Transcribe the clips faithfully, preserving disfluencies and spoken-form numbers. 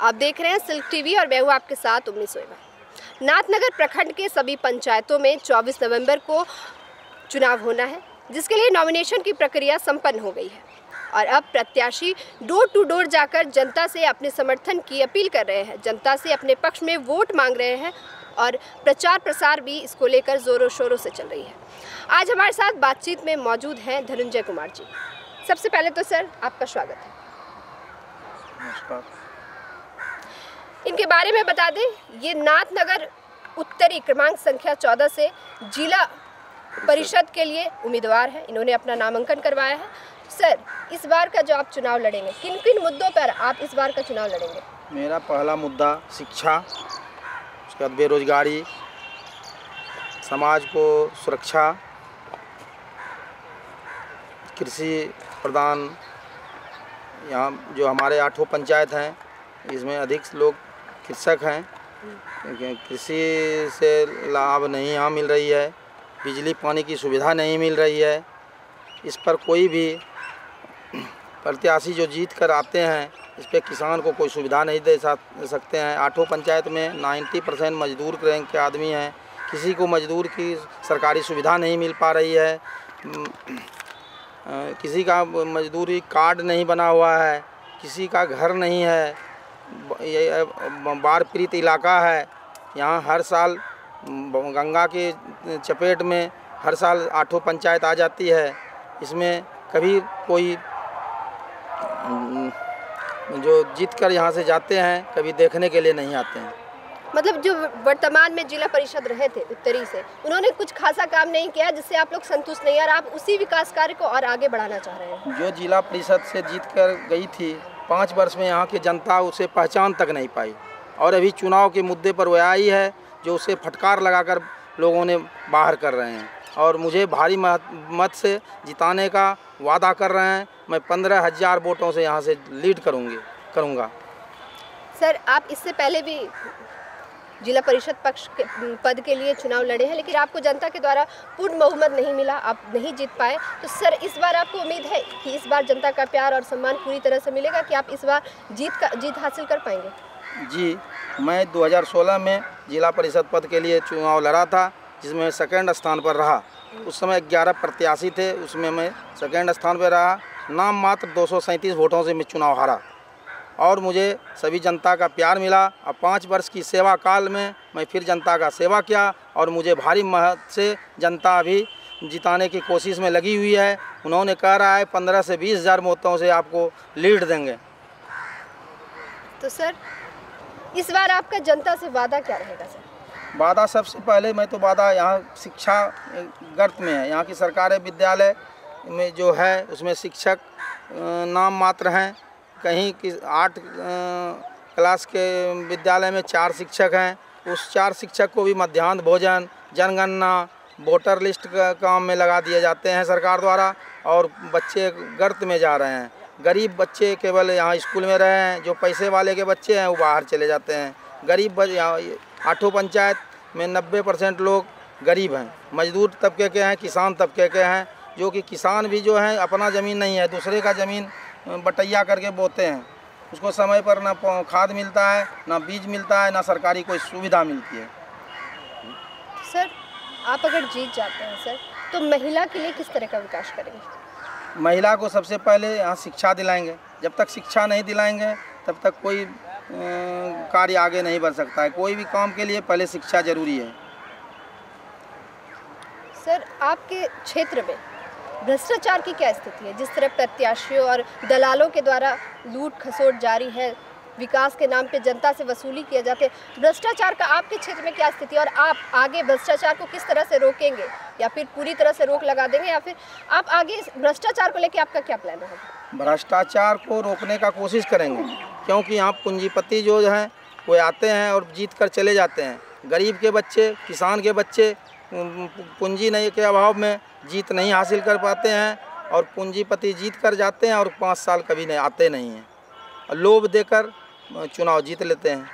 आप देख रहे हैं सिल्क टीवी और मैं हूँ आपके साथ उम्मी सोइबा। नाथनगर प्रखंड के सभी पंचायतों में चौबीस नवंबर को चुनाव होना है, जिसके लिए नॉमिनेशन की प्रक्रिया संपन्न हो गई है और अब प्रत्याशी डोर टू डोर जाकर जनता से अपने समर्थन की अपील कर रहे हैं, जनता से अपने पक्ष में वोट मांग रहे हैं और प्रचार प्रसार भी इसको लेकर जोरों शोरों से चल रही है। आज हमारे साथ बातचीत में मौजूद हैं धनंजय कुमार जी। सबसे पहले तो सर आपका स्वागत है। नमस्कार। इनके बारे में बता दें, ये नाथनगर उत्तरी क्रमांक संख्या चौदह से जिला परिषद के लिए उम्मीदवार हैं। इन्होंने अपना नामांकन करवाया है। सर, इस बार का जो आप चुनाव लड़ेंगे, किन किन मुद्दों पर आप इस बार का चुनाव लड़ेंगे? मेरा पहला मुद्दा शिक्षा, उसके बाद बेरोजगारी, समाज को सुरक्षा, कृषि प्रधान। यहाँ जो हमारे आठों पंचायत हैं, इसमें अधिक लोग कृषक हैं। कृषि से लाभ नहीं यहाँ मिल रही है, बिजली पानी की सुविधा नहीं मिल रही है। इस पर कोई भी प्रत्याशी जो जीत कर आते हैं, इस पर किसान को कोई सुविधा नहीं दे सकते हैं। आठों पंचायत में नब्बे परसेंट मजदूर रैंक के आदमी हैं, किसी को मजदूर की सरकारी सुविधा नहीं मिल पा रही है। किसी का मजदूरी कार्ड नहीं बना हुआ है, किसी का घर नहीं है। ये बाढ़ पीड़ित इलाका है। यहाँ हर साल गंगा के चपेट में हर साल आठों पंचायत आ जाती है। इसमें कभी कोई जो जीत कर यहाँ से जाते हैं, कभी देखने के लिए नहीं आते हैं। मतलब जो वर्तमान में जिला परिषद रहे थे उत्तरी से, उन्होंने कुछ खासा काम नहीं किया जिससे आप लोग संतुष्ट नहीं, और आप उसी विकास कार्य को और आगे बढ़ाना चाह रहे हैं। जो जिला परिषद से जीत कर गई थी, पाँच वर्ष में यहाँ की जनता उसे पहचान तक नहीं पाई, और अभी चुनाव के मुद्दे पर वह आई है जो उसे फटकार लगाकर लोगों ने बाहर कर रहे हैं, और मुझे भारी मत से जिताने का वादा कर रहे हैं। मैं पंद्रह हज़ार वोटों से यहाँ से लीड करूँगी करूँगा। सर, आप इससे पहले भी जिला परिषद पक्ष के पद के लिए चुनाव लड़े हैं, लेकिन आपको जनता के द्वारा पूर्ण बहुमत नहीं मिला, आप नहीं जीत पाए। तो सर, इस बार आपको उम्मीद है कि इस बार जनता का प्यार और सम्मान पूरी तरह से मिलेगा, कि आप इस बार जीत का जीत हासिल कर पाएंगे? जी, मैं दो हज़ार सोलह में जिला परिषद पद के लिए चुनाव लड़ा था, जिसमें सेकंड स्थान पर रहा। उस समय ग्यारह प्रत्याशी थे, उसमें मैं सेकंड स्थान पर रहा। नाम मात्र दो सौ सैंतीस वोटों से मैं चुनाव हारा, और मुझे सभी जनता का प्यार मिला। अब पाँच वर्ष की सेवा काल में मैं फिर जनता का सेवा किया, और मुझे भारी मत से जनता अभी जिताने की कोशिश में लगी हुई है। उन्होंने कह रहा है पंद्रह से बीस हज़ार वोटों से आपको लीड देंगे। तो सर, इस बार आपका जनता से वादा क्या रहेगा? सर, वादा सबसे पहले मैं तो वादा यहाँ शिक्षा गर्त में है। यहाँ की सरकारी विद्यालय में जो है उसमें शिक्षक नाम मात्र हैं। कहीं कि आठ क्लास के विद्यालय में चार शिक्षक हैं, उस चार शिक्षक को भी मध्याह्न भोजन, जनगणना, वोटर लिस्ट का काम में लगा दिए जाते हैं सरकार द्वारा, और बच्चे गर्त में जा रहे हैं। गरीब बच्चे केवल यहाँ स्कूल में रहे हैं, जो पैसे वाले के बच्चे हैं वो बाहर चले जाते हैं। गरीब यहाँ आठों पंचायत में नब्बे परसेंट लोग गरीब हैं, मजदूर तबके के हैं, किसान तबके के हैं। जो कि किसान भी जो है अपना ज़मीन नहीं है, दूसरे का ज़मीन बटैया करके बोते हैं। उसको समय पर ना खाद मिलता है, ना बीज मिलता है, ना सरकारी कोई सुविधा मिलती है। सर, आप अगर जीत जाते हैं सर, तो महिला के लिए किस तरह का विकास करेंगे? महिला को सबसे पहले यहाँ शिक्षा दिलाएंगे। जब तक शिक्षा नहीं दिलाएंगे तब तक कोई कार्य आगे नहीं बढ़ सकता है। कोई भी काम के लिए पहले शिक्षा जरूरी है। सर, आपके क्षेत्र में भ्रष्टाचार की क्या स्थिति है? जिस तरह प्रत्याशियों और दलालों के द्वारा लूट खसोट जारी है, विकास के नाम पे जनता से वसूली किए जाते हैं, भ्रष्टाचार का आपके क्षेत्र में क्या स्थिति है, और आप आगे भ्रष्टाचार को किस तरह से रोकेंगे, या फिर पूरी तरह से रोक लगा देंगे, या फिर आप आगे भ्रष्टाचार को लेकर आपका क्या प्लान है? भ्रष्टाचार को रोकने का कोशिश करेंगे, क्योंकि यहाँ पूंजीपति जो हैं वो आते हैं और जीत कर चले जाते हैं। गरीब के बच्चे, किसान के बच्चे पूंजी नहीं के अभाव में जीत नहीं हासिल कर पाते हैं, और पूंजीपति जीत कर जाते हैं और पाँच साल कभी नहीं आते नहीं हैं, और लोभ देकर चुनाव जीत लेते हैं।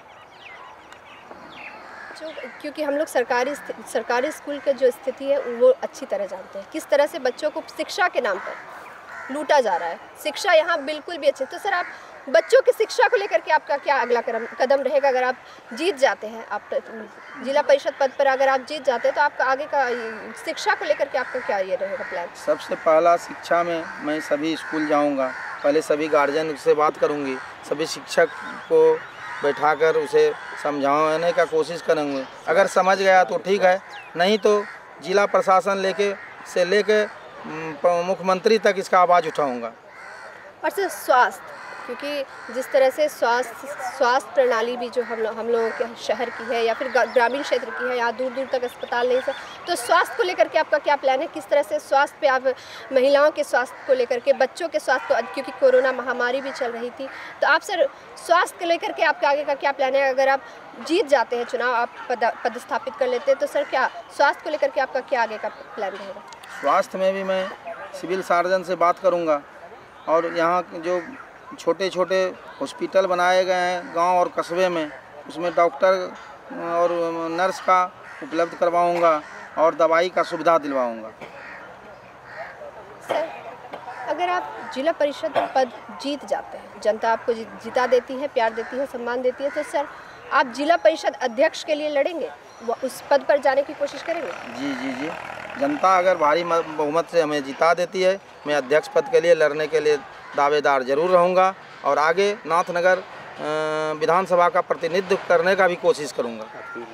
क्योंकि हम लोग सरकारी सरकारी स्कूल की जो स्थिति है वो अच्छी तरह जानते हैं, किस तरह से बच्चों को शिक्षा के नाम पर लूटा जा रहा है। शिक्षा यहाँ बिल्कुल भी अच्छी। तो सर, आप बच्चों की शिक्षा को लेकर के आपका क्या अगला कदम कदम रहेगा? अगर आप जीत जाते हैं, आप जिला परिषद पद पर अगर आप जीत जाते हैं तो आपका आगे का शिक्षा को लेकर के आपका क्या ये रहेगा प्लान? सबसे पहला शिक्षा में मैं सभी स्कूल जाऊंगा, पहले सभी गार्जियन से बात करूंगी, सभी शिक्षक को बैठाकर उसे समझाने का कोशिश करेंगे। अगर समझ गया तो ठीक है, नहीं तो जिला प्रशासन लेके से लेके मुख्यमंत्री तक इसका आवाज़ उठाऊंगा। और सिर्फ स्वास्थ्य, क्योंकि जिस तरह से स्वास्थ्य स्वास्थ्य प्रणाली भी जो हम लोग हम लोगों के शहर की है या फिर ग्रामीण क्षेत्र की है, यहाँ दूर दूर तक अस्पताल नहीं है, तो स्वास्थ्य को लेकर के आपका क्या प्लान है? किस तरह से स्वास्थ्य पे आप महिलाओं के स्वास्थ्य को लेकर के, बच्चों के स्वास्थ्य को, क्योंकि कोरोना महामारी भी चल रही थी, तो आप सर स्वास्थ्य को लेकर के आपके आगे का क्या प्लान है? अगर आप जीत जाते हैं चुनाव, आप पद पदस्थापित कर लेते हैं, तो सर क्या स्वास्थ्य को लेकर के आपका क्या आगे का प्लान रहेगा? स्वास्थ्य में भी मैं सिविल सर्जन से बात करूँगा और यहाँ जो छोटे छोटे हॉस्पिटल बनाए गए हैं गांव और कस्बे में, उसमें डॉक्टर और नर्स का उपलब्ध करवाऊंगा और दवाई का सुविधा दिलवाऊंगा। सर, अगर आप जिला परिषद पद जीत जाते हैं, जनता आपको जिता देती है, प्यार देती है, सम्मान देती है, तो सर आप जिला परिषद अध्यक्ष के लिए लड़ेंगे, वो उस पद पर जाने की कोशिश करेंगे? जी जी जी जनता अगर भारी बहुमत से हमें जिता देती है, मैं अध्यक्ष पद के लिए लड़ने के लिए दावेदार जरूर रहूंगा और आगे नाथनगर विधानसभा का प्रतिनिधित्व करने का भी कोशिश करूंगा।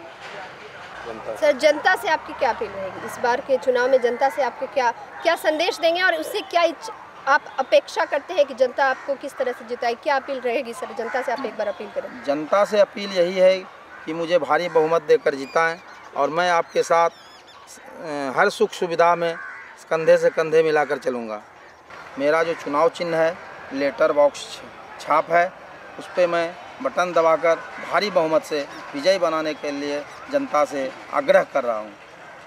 सर, जनता से आपकी क्या अपील रहेगी इस बार के चुनाव में? जनता से आपको क्या क्या संदेश देंगे और उससे क्या आप अपेक्षा करते हैं कि जनता आपको किस तरह से जिताए? क्या अपील रहेगी सर जनता से? आप एक बार अपील करें। जनता से अपील यही है कि मुझे भारी बहुमत देकर जिताएं और मैं आपके साथ हर सुख सुविधा में कंधे से कंधे मिलाकर चलूँगा। मेरा जो चुनाव चिन्ह है लेटर बॉक्स छाप है, उस पर मैं बटन दबाकर भारी बहुमत से विजयी बनाने के लिए जनता से आग्रह कर रहा हूँ।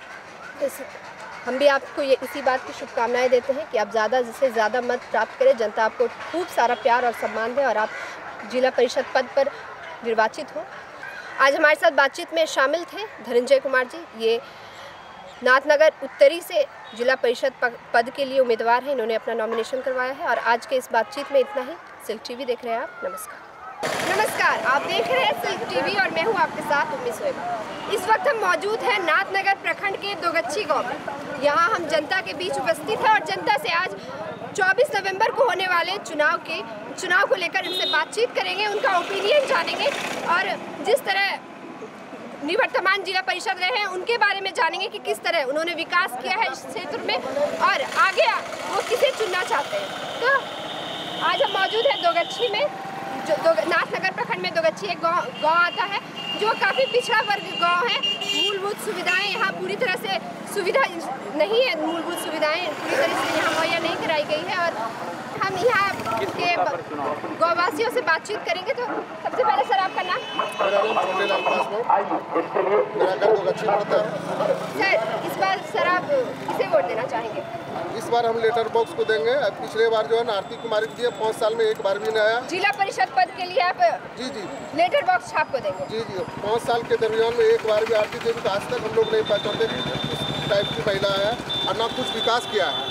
हम भी आपको ये इसी बात की शुभकामनाएं देते हैं कि आप ज़्यादा से ज़्यादा मत प्राप्त करें, जनता आपको खूब सारा प्यार और सम्मान दे और आप जिला परिषद पद पर निर्वाचित हो। आज हमारे साथ बातचीत में शामिल थे धनंजय कुमार जी, ये नाथनगर उत्तरी से जिला परिषद पद के लिए उम्मीदवार हैं। इन्होंने अपना नॉमिनेशन करवाया है और आज के इस बातचीत में इतना ही। सिल्क टीवी देख रहे हैं आप। नमस्कार नमस्कार आप देख रहे हैं सिल्क टीवी और मैं हूं आपके साथ उम्मी सोएबा। इस वक्त हम मौजूद हैं नाथनगर प्रखंड के दोगच्छी गांव में। यहां हम जनता के बीच उपस्थित हैं और जनता से आज चौबीस नवंबर को होने वाले चुनाव के चुनाव को लेकर इनसे बातचीत करेंगे, उनका ओपिनियन जानेंगे और जिस तरह निवर्तमान जिला परिषद रहे हैं उनके बारे में जानेंगे कि किस तरह उन्होंने विकास किया है इस क्षेत्र में और आगे वो किसे चुनना चाहते हैं। तो आज हम मौजूद हैं दोगच्छी में, जो दो नाथनगर प्रखंड में दोगच्छी एक गांव गांव आता है जो काफ़ी पिछड़ा वर्ग गांव है। मूलभूत सुविधाएं यहाँ पूरी तरह से सुविधा नहीं है, मूलभूत सुविधाएं पूरी तरह से यहाँ मुहैया नहीं कराई गई है और हम यहाँ के गौवासियों से बातचीत करेंगे। तो सबसे पहले सर आपका नाम? मेरा नाम छोटेलाल पासवान, मेरा घर दोगच्छी पड़ता है। सर, इस बार सर आप किसे वोट देना चाहेंगे? इस बार हम लेटर बॉक्स को देंगे। पिछले बार जो है ना आरती कुमारी जी पाँच साल में एक बार भी नहीं आया। जिला परिषद पद के लिए आप जी जी लेटर बॉक्स छाप को देंगे? जी जी पाँच साल के दरमियान में एक बार भी आरती देवी तो आज तक हम लोग नहीं पहचानते कि किस टाइप की महिला है और ना कुछ विकास किया है।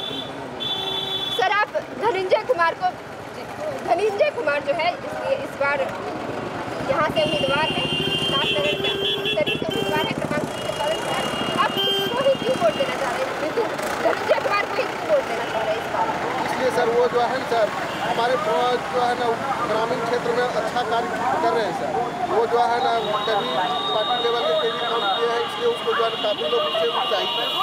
सर, आप धनंजय कुमार को धनंजय कुमार जो है इसलिए इस बार यहाँ से उम्मीदवार है, नाथनगर के उत्तरी से उम्मीदवार है क्रमांक से। आप किसको ही क्यों वोट देना चाह रहे हैं? बिल्कुल धनंजय कुमार को ही क्यों वोट देना चाह रहे हैं इस बार? इसलिए सर वो जो है सर हमारे जो है ना ग्रामीण क्षेत्र में अच्छा कार्य कर रहे हैं सर। वो जो है ना कभी पार्टी लेवल के कभी काम किए हैं, इसलिए उसको जो है काफ़ी लोग उससे उत्साहित हैं।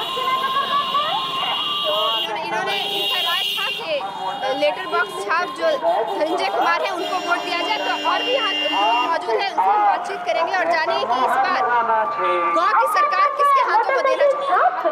इन्होंने इनका राय था कि लेटर बॉक्स छाप जो धनंजय कुमार है उनको वोट दिया जाए। तो और भी यहाँ लोग मौजूद हैं, उनसे हम बातचीत करेंगे और जानेंगे कि इस बार गांव की सरकार किसके हाथों में देना चाहिए।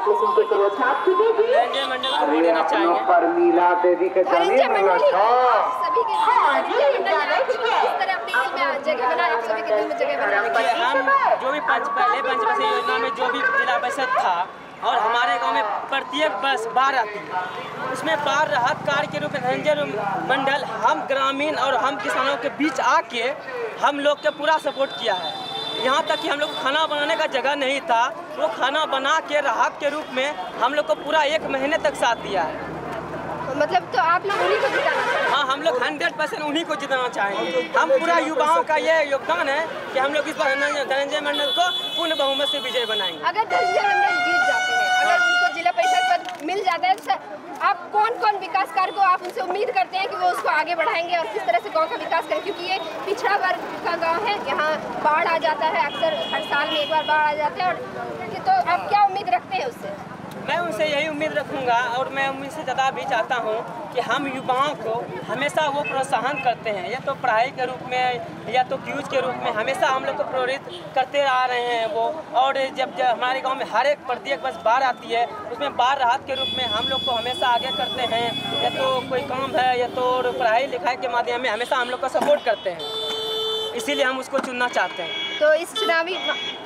धनंजय मंडल को वोट देना चाहिए। धनंजय मंडल सभी के इस तरह अपने दिल में जगह बनाए, सभी के दिल में जगह बनाए। हम जो भी पंच पहले पंचवर्षीय योजना में जो भी जिला परिषद था और हमारे गांव में प्रत्येक बस बाढ़ आती है, उसमें बाढ़ राहत कार्य के रूप में धनंजय मंडल हम ग्रामीण और हम किसानों के बीच आके हम लोग के पूरा सपोर्ट किया है। यहाँ तक कि हम लोग को खाना बनाने का जगह नहीं था, वो खाना बना के राहत के रूप में हम लोग को पूरा एक महीने तक साथ दिया है। मतलब तो आप लोग उन्हीं को जिताना चाहते हैं? हाँ, हम लोग हंड्रेड परसेंट उन्हीं को जिताना चाहेंगे। हम पूरा युवाओं का ये योगदान है कि हम लोग इस बार धनंजय मंडल को पूर्ण बहुमत से विजय बनाएंगे। अगर धनंजय मंडल जीत जाते हैं, अगर उनको जिला परिषद पद मिल जाता है, तो आप कौन कौन विकास कार्य को आप उनसे उम्मीद करते हैं कि वो उसको आगे बढ़ाएंगे और किस तरह से गांव का विकास करें? क्योंकि ये पिछड़ा वर्ग का गांव है, यहाँ बाढ़ आ जाता है, अक्सर हर साल में एक बार बाढ़ आ जाता है। और तो आप क्या उम्मीद रखते हैं उससे? मैं उनसे यही उम्मीद रखूंगा और मैं उनसे ज़्यादा भी चाहता हूं कि हम युवाओं को हमेशा वो प्रोत्साहन करते हैं, या तो पढ़ाई के रूप में या तो क्यूज के रूप में हमेशा हम लोग को प्रेरित करते आ रहे हैं वो। और जब जब हमारे गांव में हर एक प्रत्येक बस बाढ़ आती है, उसमें बाढ़ राहत के रूप में हम लोग को हमेशा आगे करते हैं, या तो कोई काम है या तो पढ़ाई लिखाई के माध्यम में हमेशा हम लोग को सपोर्ट करते हैं, इसीलिए हम उसको चुनना चाहते हैं। तो इस चुनावी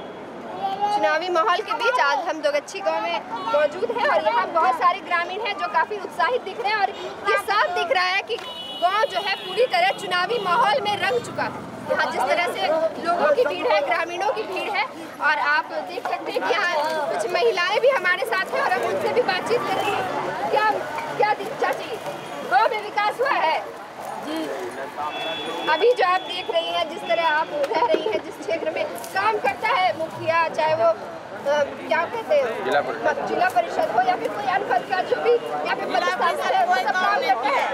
चुनावी माहौल के बीच आज हम दोगच्छी गांव में मौजूद हैं और यहाँ बहुत सारे ग्रामीण हैं जो काफ़ी उत्साहित दिख रहे हैं और ये साफ दिख रहा है कि गांव जो है पूरी तरह चुनावी माहौल में रंग चुका है। यहाँ जिस तरह से लोगों की भीड़ है, ग्रामीणों की भीड़ है, और आप देख सकते हैं कि यहाँ कुछ महिलाएं भी हमारे साथ हैं और हम उनसे भी बातचीत करेंगे। क्या क्या चाची, गाँव में विकास हुआ है? जी, अभी जो आप देख रही हैं, जिस तरह आप रह रही हैं, जिस क्षेत्र में काम करता है मुखिया, चाहे वो आ, क्या कहते हैं जिला परिषद जिला परिषद हो या फिर कोई अन्य पद का जो भी यहाँ पे पदस्थान है, वो सब काम करता है।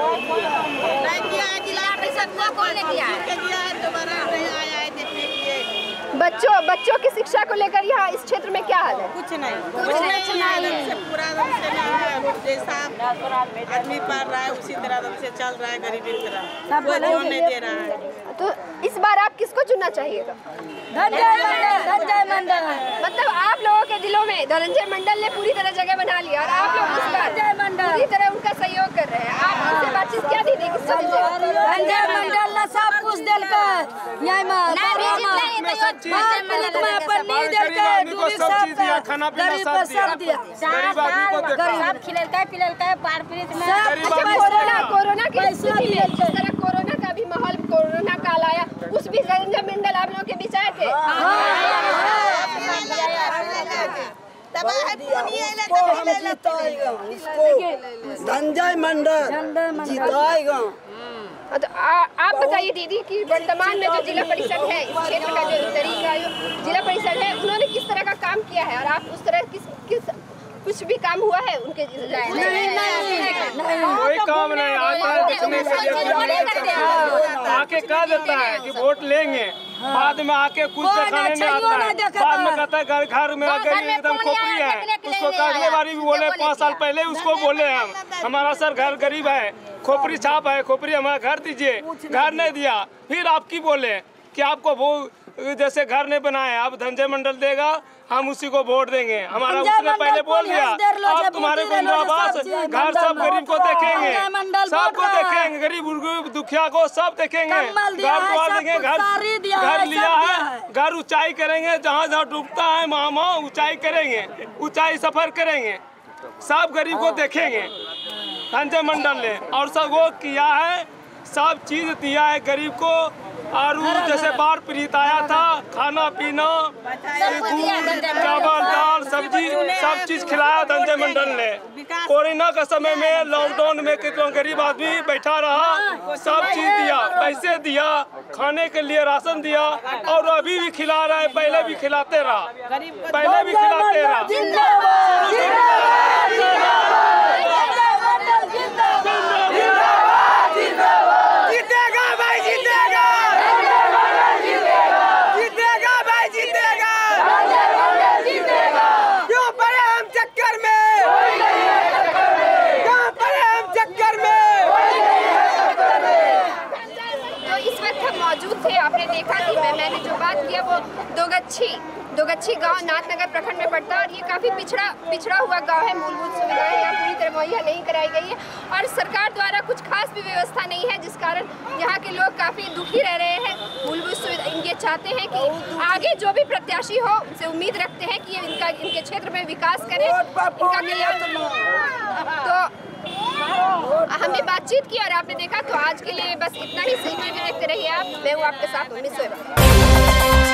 नहीं किया है जिला परिषद को, कौन ने किया है? दोबारा नहीं आया है देखने के लिए। बच्चों बच्चों की शिक्षा को लेकर यहाँ इस क्षेत्र में क्या हाल है? कुछ नहीं, कुछ नहीं है, पूरा दम से नहीं है। जैसा आदमी पढ़ रहा है उसी तरह दम से चल रहा है, गरीबी की तरह कोई ध्यान नहीं दे रहा है। तो इस बार आप किसको चुनना चाहिएगा? धनंजय मंडल। मतलब आप लोगों के दिलों में धनंजय मंडल ने पूरी तरह जगह बना लिया और आप लोग इस बार पूरी तरह उनका सहयोग कर रहे हैं। आप उनसे बातचीत क्या दी थी? धनंजय मंडल ने सब कुछ दिलकै, यही में खाना पीना सब दिया, गरीब आदमी को सब खिलैलकै पिलैलकै, पार पीड़ित में कोरोना कोरोना की स्थिति में जिस तरह कोरोना का भी माहौल, कोरोना काल आया, उस भी धनंजय मंडल आप लोगों के बीच आए थे। धनंजय मंडल जिताएगा। तो आ, आप बताइए दीदी कि वर्तमान में जो जिला परिषद है, इस क्षेत्र का जो तरीका जो जिला परिषद है, उन्होंने किस तरह का काम किया है और आप उस तरह किस किस कुछ भी काम हुआ है उनके? नहीं नहीं कोई काम नहीं आता है देखने के लिए, आके कह देता है कि वोट लेंगे, बाद में आके कुछ दिखाने नहीं आता है, बाद में कहता है घर घर मेरा गरीब एकदम खोपड़ी है, उसको अगले बारी भी बोले, पाँच साल पहले उसको बोले हम हमारा सर घर गरीब है, खोपड़ी छाप है, खोपड़ी हमारा घर दीजिए, घर नहीं दिया, फिर आपकी बोले कि आपको वो जैसे घर नहीं बनाए, आप धनंजय मंडल देगा, हम उसी को वोट देंगे, हमारा उसने पहले बोल दिया। अब तुम्हारे को इंदिरावास घर सब गरीब को देखेंगे, सबको देखेंगे, गरीब दुखिया को सब देखेंगे, घर द्वार देंगे, घर घर लिया है, घर ऊंचाई करेंगे, जहाँ जहाँ डूबता है मामा ऊंचाई करेंगे, ऊंचाई सफर करेंगे, सब गरीब को देखेंगे धनंजय मंडल ने, और सब वो किया है, सब चीज दिया है गरीब को। और जैसे बाढ़ पीड़ित आया था, खाना पीना, दूध चावल दाल सब्जी सब चीज खिलाया धनंजय मंडल ने। कोरोना के समय में लॉकडाउन में कितना गरीब आदमी बैठा रहा, सब चीज दिया, पैसे दिया, खाने के लिए राशन दिया, और अभी भी खिला रहा है, पहले भी खिलाते रहा, पहले भी खिलाते रहा। आपने देखा कि मैं मैंने जो बात किया वो दोगच्छी दोगच्छी गांव नाथनगर प्रखंड में पड़ता है और ये काफ़ी पिछड़ा पिछड़ा हुआ गांव है। मूलभूत सुविधाएं यहाँ पूरी तरह मुहैया नहीं कराई गई है और सरकार द्वारा कुछ खास भी व्यवस्था नहीं है, जिस कारण यहाँ के लोग काफ़ी दुखी रह रहे हैं। मूलभूत सुविधा ये चाहते हैं कि आगे जो भी प्रत्याशी हो उनसे उम्मीद रखते हैं कि इनका इनके क्षेत्र में विकास करे, इनका कल्याण। तो हमने बातचीत की और आपने देखा। तो आज के लिए बस इतना ही। देखते रहिए आप, मैं हूँ आपके साथ उम्मीद सोएबा।